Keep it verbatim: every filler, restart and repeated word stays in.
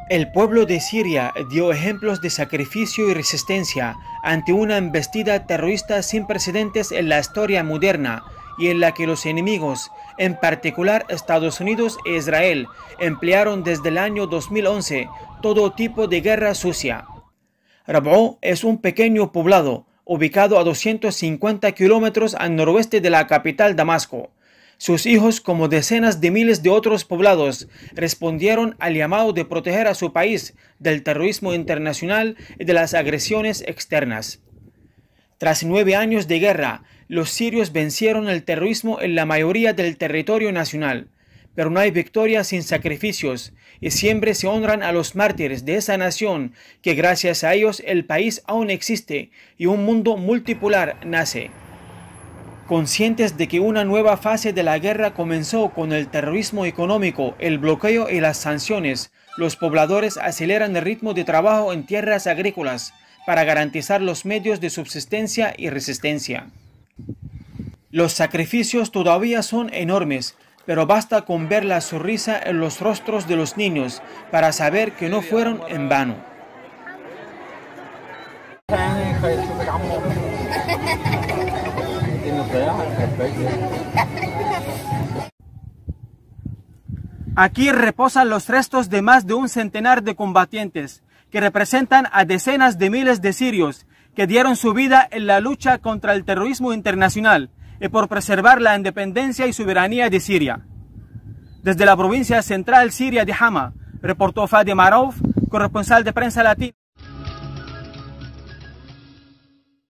El pueblo de Siria dio ejemplos de sacrificio y resistencia ante una embestida terrorista sin precedentes en la historia moderna y en la que los enemigos, en particular Estados Unidos e Israel, emplearon desde el año dos mil once todo tipo de guerra sucia. Rab'o es un pequeño poblado ubicado a doscientos cincuenta kilómetros al noroeste de la capital Damasco. Sus hijos, como decenas de miles de otros poblados, respondieron al llamado de proteger a su país del terrorismo internacional y de las agresiones externas. Tras nueve años de guerra, los sirios vencieron el terrorismo en la mayoría del territorio nacional, pero no hay victoria sin sacrificios, y siempre se honran a los mártires de esa nación, que gracias a ellos el país aún existe y un mundo multipolar nace. Conscientes de que una nueva fase de la guerra comenzó con el terrorismo económico, el bloqueo y las sanciones, los pobladores aceleran el ritmo de trabajo en tierras agrícolas para garantizar los medios de subsistencia y resistencia. Los sacrificios todavía son enormes, pero basta con ver la sonrisa en los rostros de los niños para saber que no fueron en vano. Aquí reposan los restos de más de un centenar de combatientes que representan a decenas de miles de sirios que dieron su vida en la lucha contra el terrorismo internacional y por preservar la independencia y soberanía de Siria. Desde la provincia central siria de Hama, reportó Fadi Marauf, corresponsal de Prensa Latina.